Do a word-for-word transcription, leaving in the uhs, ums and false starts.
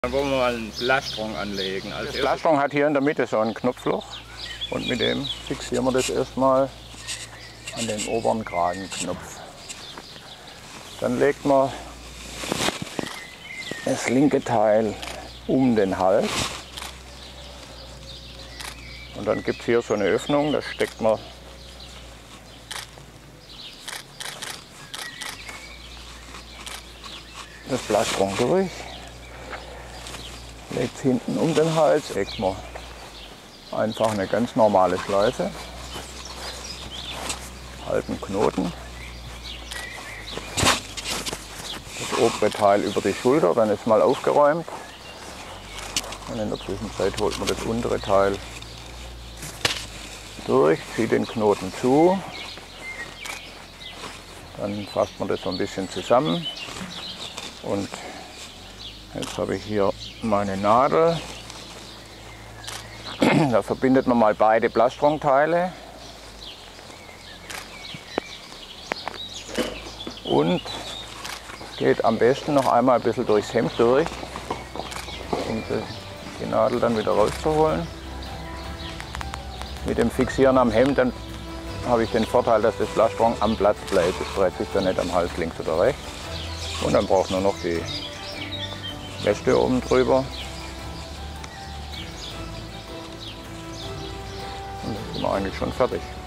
Dann wollen wir mal einen Blastrong anlegen. Das Blastrong hat hier in der Mitte so ein Knopfloch und mit dem fixieren wir das erstmal an den oberen geraden Knopf. Dann legt man das linke Teil um den Hals und dann gibt es hier so eine Öffnung, da steckt man das Blastrong durch. Legt es hinten um den Hals, legt man einfach eine ganz normale Schleife, halben Knoten, das obere Teil über die Schulter, dann ist mal aufgeräumt und in der Zwischenzeit holt man das untere Teil durch, zieht den Knoten zu, dann fasst man das so ein bisschen zusammen und jetzt habe ich hier meine Nadel. Da verbindet man mal beide Blastrong-Teile und geht am besten noch einmal ein bisschen durchs Hemd durch, um die Nadel dann wieder rauszuholen. Mit dem Fixieren am Hemd dann habe ich den Vorteil, dass das Blastrong am Platz bleibt. Es dreht sich dann nicht am Hals links oder rechts. Und dann braucht man noch die Weste oben drüber. Und dann sind wir eigentlich schon fertig.